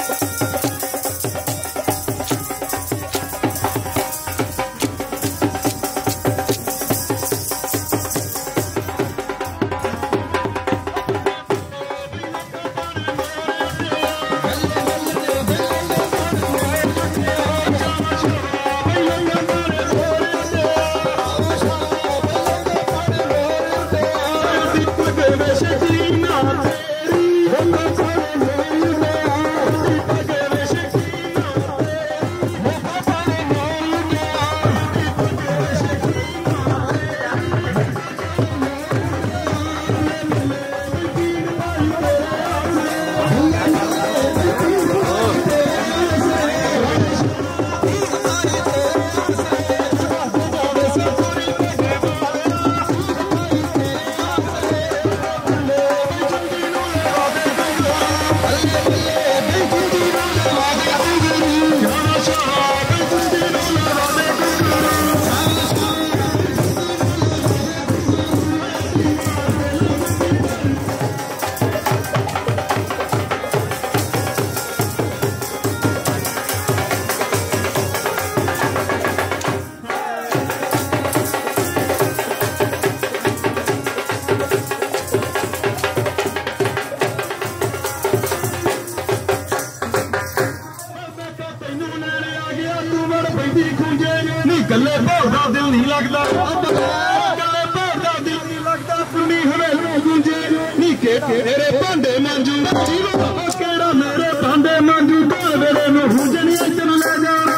गले भरदा दिल नहीं लगता, गले भरदा दिल नहीं लगता, सुनी हवेली गूंजे नी के तेरे भांडे मांजू केड़ा मेरे भांडे मांजू ढोल वेले में हुजनिया चल ले जाना